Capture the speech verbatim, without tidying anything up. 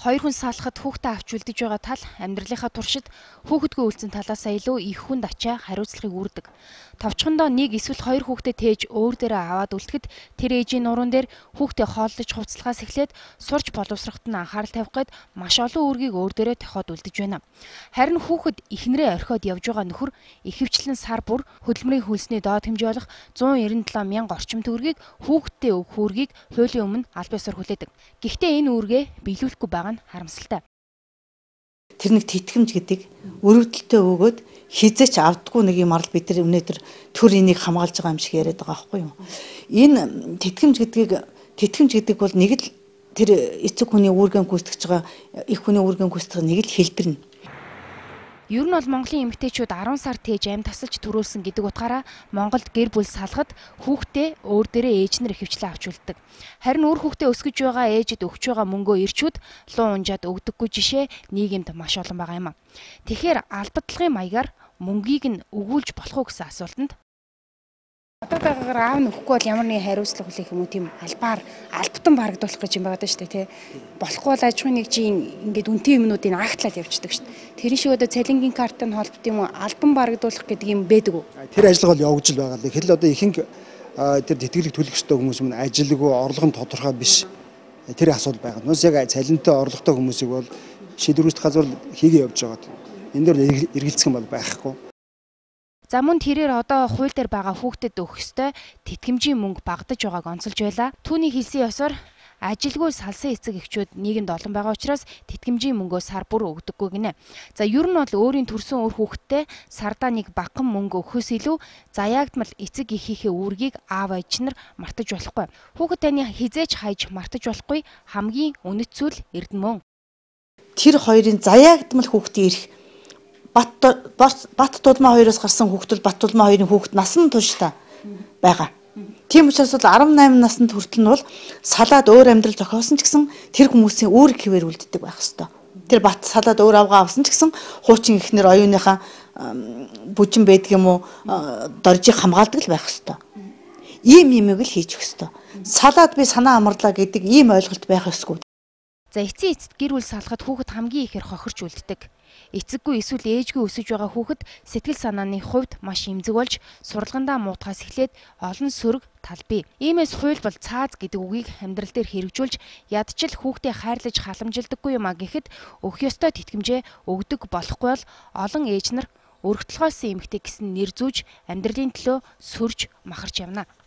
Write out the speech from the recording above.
Хоёр хүн салахад хүүхдээ авч үлдэж байгаа тал амьдралынхаа туршид хүүхэдгүй үлдсэн талаас илүү их хүнд ачаа хариуцлагыг үүрдэг. Товчхондоо нэг эсвэл хоёр хүүхдээ тээж өөр дээрээ аваад үлдэхэд тэр ээжийн нуруунд дээр хүүхдээ хооллож хувцлагаас эхлээд сурч боловсроход нь анхаарал тавих гээд маш олон үүргийг өөр дээрээ тохиод үлдэж байна. Харин хүүхэд ихнэрээ орхиод явж байгаа нөхөр ихэвчлэн сар бүр хөдөлмөрийн хөлсний доод хэмжээ болох зуун нэрэн долоо мянга орчим төгрөгийг хүүхэдтэй өгөх үүргийг хуулийн өмнө аль биесээр хүлээдэг. Гэхдээ энэ үүргээ биелүүлэхгүй байгаа нь харамсалтай. Тэр нэг тэтгэмж гэдэг өрөвдөлтөй өгөөд хизээч авдаггүй нэг юм арал бид нар өнөөдөр төр энийг хамгаалж байгаа юм шиг яриад байгаа байхгүй юу. Энэ тэтгэмж гэдгийг тэтгэмж гэдэг бол нэг л тэр эцэг хүний үүргэн гүйцэтгэж байгаа их хүний үүргэн гүйцэтгэх нэг л хэлбэр нь. Ер нь бол Монголын эмэгтэйчүүд арван сар тээж амь тасалж төрүүлсэн гэдэг утгаараа Монголд гэр бүл салахад хүүхдээ өөр дээрээ ээжнэр ихэвчлэн авч үлддэг. Харин өөр хүүхдээ өсгөж байгаа ээжид өгч байгаа мөнгөө ирчүүд луу унжаад өгдөггүй жишээ нийгэмд маш олон байгаа юм а. Тэгэхээр албадлагын маягаар мөнгийг нь өгүүлж болох уу гэсэн асуултанд одоо байгаагаар аав нь өгөхгүй бол ямар нэгэн хариуцлага хүлээх юм уу тийм албаар албатан барагдуулах гэж юм байгаа даа шүү дээ тий. Болохгүй бол аж ахуйн нэгжийн ингээд үнэтэй юмнуудыг агтлаад явчихдаг шүү дээ. Тэр шиг одоо цалингийн картын холбот юм уу албан барагдуулах гэдэг юм байдаг уу? Тэр ажил бол явж л байгаа л. Хэл одоо ихэнх тэр тэтгэлэг төлөх ёстой хүмүүс мөн ажилгүй орлого нь тодорхой биш. Тэр асуудал байгаа. Нүс яг цалинтай орлоготой хүмүүсийг бол шийдвэрлэх газар хийгээ явж байгаа. Энэ дөр эргэлзэх юм бол байхгүй. За мөн тэрээр одоо хууль дээр байгаа хүүхдэд өгөх ёстой тэтгэмжийн мөнгө багдаж байгааг онцолж байла. Түүний хэлсэн ёсоор ажилгүй салсан эцэг эхчүүд нийгэмд олон байгаа учраас тэтгэмжийн мөнгөө сар бүр өгдөггүй гинэ. За ер нь бол өөрийн төрсөн өөр хүүхэдтэй сардаа нэг багахан мөнгө өгөхөөс илүү заяагдмал эцэг эхийнхээ үүргийг аав ээж нар мартаж болохгүй. Хүүхэд таны хизээч хайж мартаж болохгүй хамгийн үнэт зүйл эрдэмэн. Тэр хоёрын заяагдмал хүүхдийн эрх Бат бат тулмаа хоёроос гарсан хүүхдүүд бат тулмаа хоёрын хүүхд насан туршдаа байгаа. Тийм учраас бол арван найман наснд хүртэл нь бол салаад өөр амьдрал зохиосон ч гэсэн тэр хүмүүсийн үүрэг хэвээр үлддэг байх хэвээр. Тэр бат салаад өөр авгаа авсан ч гэсэн хуучин ихнэр оюуныхаа бүжин байдаг юм уу доржийг хамгаалдаг л байх хэвээр. Ийм юмыг л хийж өгөх хэвээр. Салаад би санаа амарлаа гэдэг ийм ойлголт байх ёсгүй. За эцсийн эцэд гэр бүл салахад хүүхэд хамгийн ихээр хохирч үлддэг. Эцэггүй эсвэл ээжгүй өсөж байгаа хүүхэд сэтгэл санааны хувьд маш эмзэг болж сурлагандаа муутахаас эхлээд олон сөрөг тал бий. Иймээс хууль бол цааз гэдэг үгийг амьдрал дээр хэрэгжүүлж ядчил хүүхдээ хайрлаж халамжилдаггүй юм а гэхэд өгөх ёстой тэтгэмжээ өгдөг болохгүй бол олон ээж нар өргөтлгөөс эмэгтэй гэсэн нэр зүүж амьдралын төлөө сөрж махарч явна.